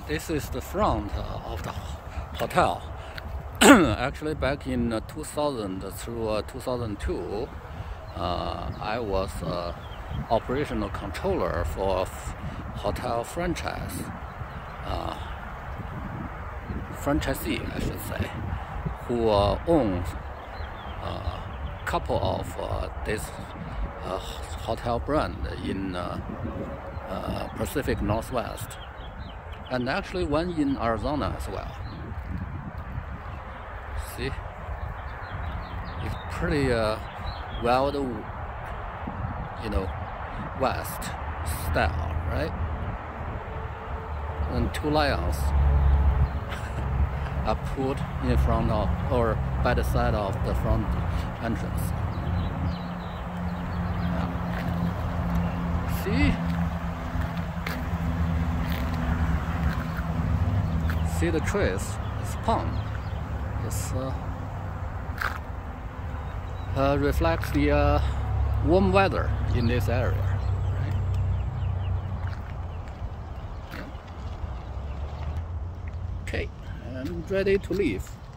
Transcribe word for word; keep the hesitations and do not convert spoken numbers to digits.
This is the front uh, of the hotel. Actually, back in uh, two thousand through uh, two thousand two, uh, I was uh, operational controller for a hotel franchise, uh, franchisee, I should say, who uh, owns a couple of uh, this uh, hotel brand in uh, uh, Pacific Northwest, and actually one in Arizona as well. See, it's pretty uh, wild, you know, West style, right? And two lions are put in front of or by the side of the front entrance. Yeah. See? See the trees? It's palm. It's uh, uh, reflects the uh, warm weather in this area, right? Yeah. Okay, I'm ready to leave.